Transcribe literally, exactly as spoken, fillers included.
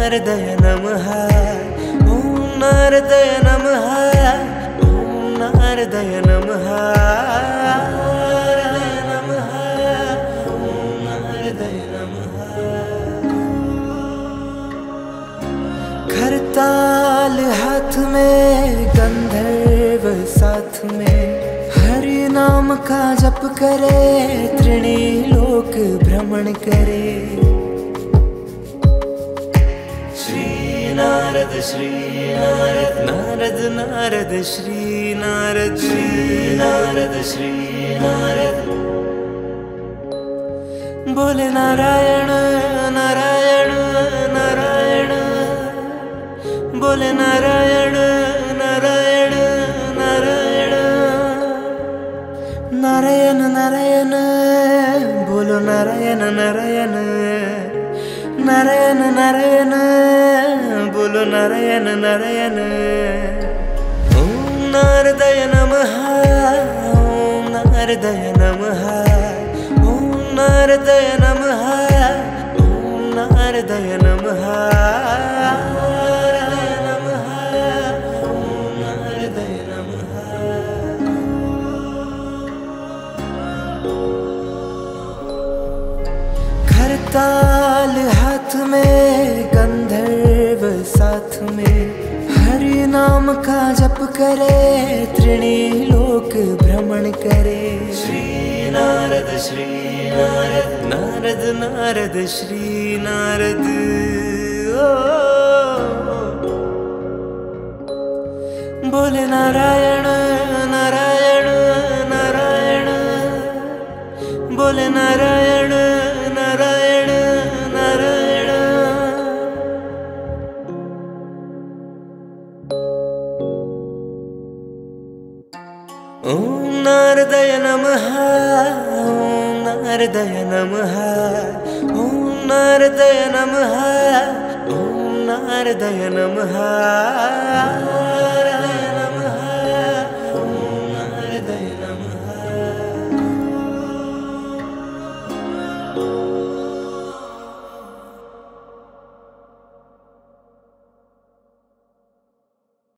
नारदय नमः। ओम नारदय नमः। ओम नारदय नमः। नारदय नमः। ओम नारदय नमः। करताल हाथ में, गंधर्व साथ में, हरि नाम का जप करे, त्रिणी लोक भ्रमण करे। श्री नारद श्री नारद नारद नारद श्री नारद श्री नारद श्री नारद। बोले नारायण नारायण नारायण, बोले नारायण नारायण नारायण। नारायण नारायण बोलो, नारायण नारायण नारायण नारायण बोलो, नारायण नारायण। ओम नारदय नमः। ओम नारदय नमः। ओम नारदय नमः। ओम नारदय नमः। नारदय नमः। ओम नारदय नमः। करताल हाथ में, गंधर्व साथ में, हरि नाम का जप करे, त्रिणी लोक भ्रमण करे। श्री नारद श्री नारद नारद नारद श्री नारद। ओ बोले नारायण नारायण नारायण, बोले नारायण नारायण नारायण। ओम नारदय नमः। ओम नारदय नमः। ओम नारदय नमः। ओम नारदय नमः।